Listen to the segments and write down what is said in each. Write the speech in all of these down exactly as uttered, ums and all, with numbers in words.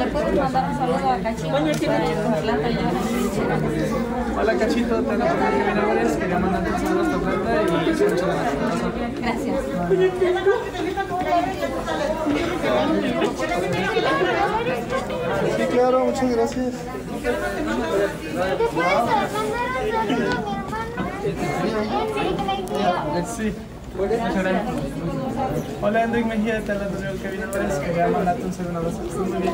puedes mandar un saludo a Cachito. Hola Cachito, te habla Kevin Álvarez. Quería mandarte un saludo hasta Plata y muchas gracias. Gracias. Sí, claro, muchas gracias. ¿Te puedes mandar un saludo a mi hermano? Sí, muchas gracias. Hola Enrique Mejía, te habla Kevin Álvarez. Quería mandarte un saludo. Estás muy bien.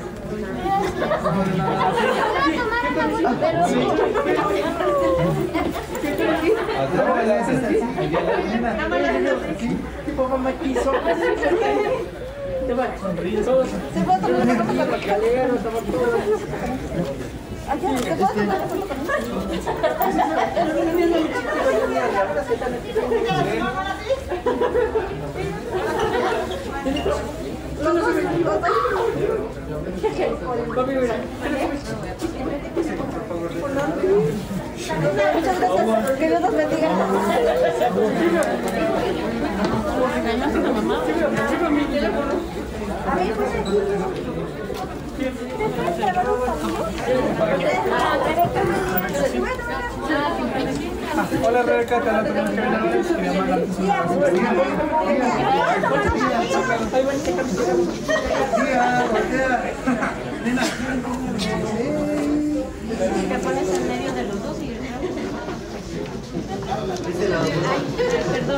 Tipo mamá quiso. Sonríe. ¿Se puede tomar una foto con el calero? ¿Se puede tomar muchas gracias, que Dios los bendiga. ¿Regañaste a la mamá? A ver, pues aquí. ¿Te puedes grabar un saludo? Hola Rebeca, te habla Kevin Álvarez. Quería mandarte un saludo. Te pones en medio de los dos y... Ay, perdón.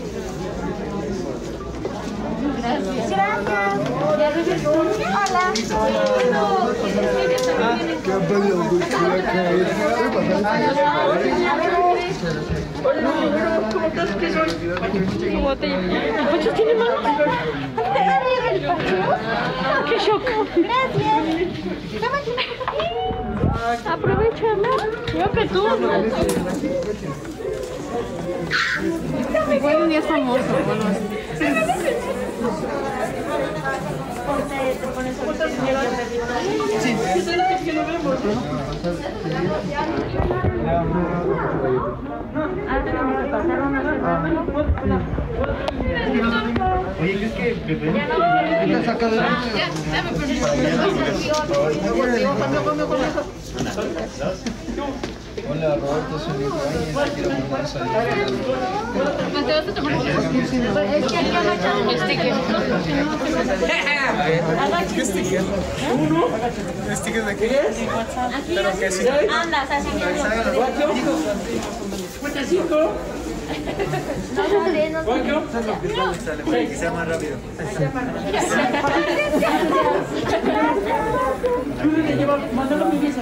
Gracias. Gracias. Hola. ¿Qué han pedido? Hola, ¿cómo estás? ¿Qué soy? ¿Cómo te llamas? ¿El Pacho tiene mano? ¡Qué shock! Gracias. Aprovecha, ¿no? Creo que tú. Igual un día es famoso. Bueno, Sí. ¿Qué tal que lo vemos? Oye, ¿crees que Pepe? ¿Está sacado de la Hola Roberto, soy Luis Reyes, quiero mandar un saludo. ¿te vas a tomar fotos? Es que aquí agachado. Sticker. ¿Qué sticker? ¿Uno? ¿Sticker de qué? ¿Pero qué sí? Anda, así que cincuenta y cinco. No sale, no sale. Que sea más rápido. Mándalo mi visa.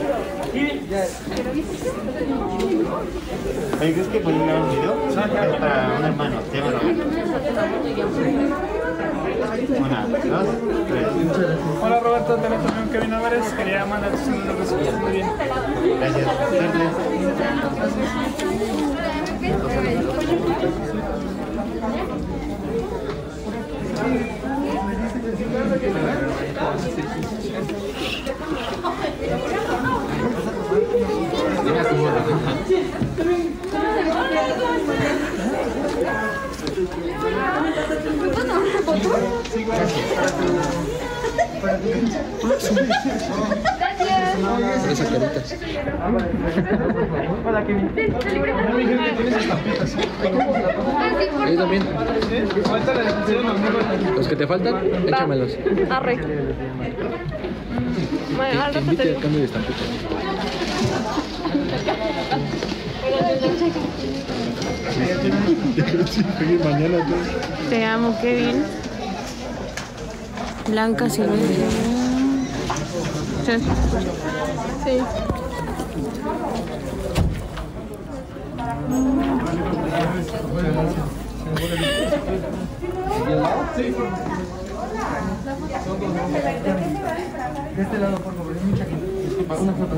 Oye, ¿crees que pueden grabar un video? Para un hermano, te llama Roberto. Una, dos, tres. Hola Roberto, te habla Kevin Álvarez. Quería mandarte un saludo. Estás muy bien. Gracias. Suerte. Gracias. Esas caritas. Hola Kevin. No me dijeron que tienes estampitas. Yo también. Los que te faltan, échamelos. Arre. Bueno, al Te rato invito te al cambio de estampitas. Mañana Te amo, Kevin. Blanca Silvestre. Sí. Sí. De este lado, por favor. Una foto.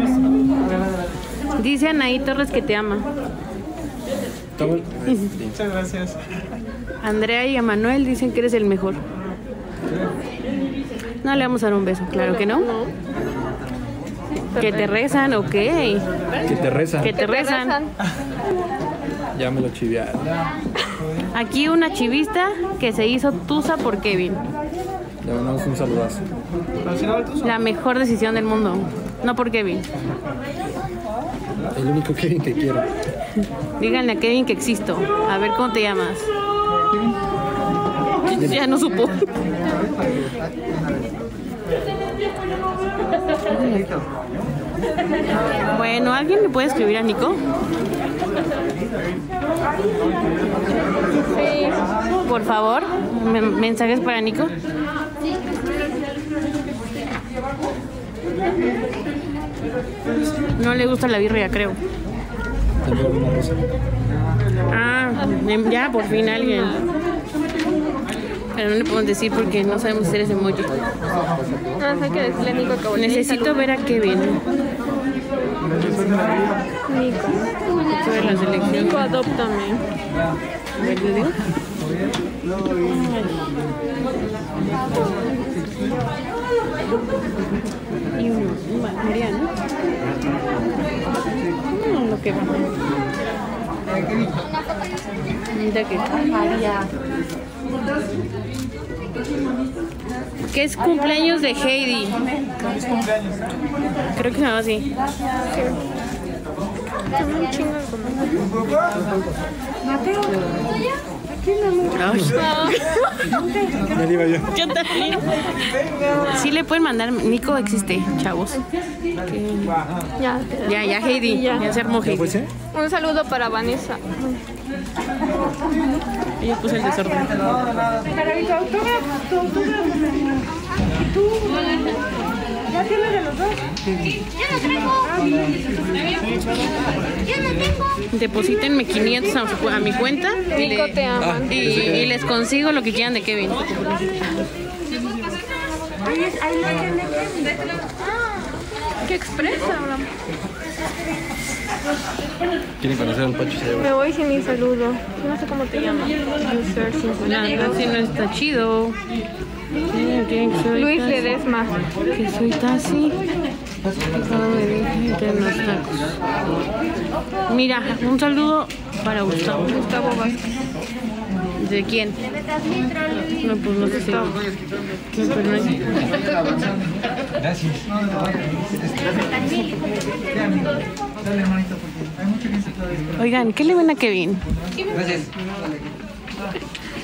Dice Anaí Torres que te ama. Muchas gracias. Andrea y Emanuel dicen que eres el mejor. No le vamos a dar un beso, claro que no. Que te rezan, ok. Que te rezan. Que te rezan. Ya me lo chiviaron. Aquí una chivista que se hizo tusa por Kevin. Le mandamos un saludazo. Pero si no, el tuzo. La mejor decisión del mundo. No por Kevin. El único Kevin que quiero. Díganle a Kevin que existo. A ver cómo te llamas. Ya no supo. Bueno, ¿alguien le puede escribir a Nico? Sí. Por favor, men- mensajes para Nico. No le gusta la birria, creo. Tengo alguna cosa. Ah, em, ya por fin alguien. Pero no le podemos decir porque no sabemos hacer ese emoji. No, hay que decirle a Nico que volví. Necesito ver a Kevin. Nico. Necesito ver la selección. Nico, adóptame. A ver, ¿le digo? Y uno, un Mariano. Mm, lo que va. Mira que. Que es cumpleaños de Heidi. Es cumpleaños. Creo que se llama así. Ay. Ya le iba yo. Yo también. Sí le pueden mandar. Nico existe, chavos. Que- Ya. Ya, ya Heidi. Ya. Ya se armó ¿Ya Heidi. fuese? Un saludo para Vanessa. Yo puse el desorden. ¿Ya tienes de los dos? Yo no traigo. Yo no tengo. Deposítenme quinientos a, su- a mi cuenta y, Nico, le- te amo. y, y les consigo lo que quieran de Kevin. Qué expresa, hablamos. ¿Quieren conocer al Pacho? Se Me voy sin mi saludo. No sé cómo te llamas. User sin La saludo. Tassi no está chido. Sí, ¿quién soy? Luis Tassi? Ledesma. Que soy Tassi. No me dejen que los tacos. Mira, un saludo para Gustavo. Gustavo Vázquez. ¿De quién? No, pues no sé si. No, pero no es. Gracias. Oigan, ¿qué le ven a Kevin? Gracias.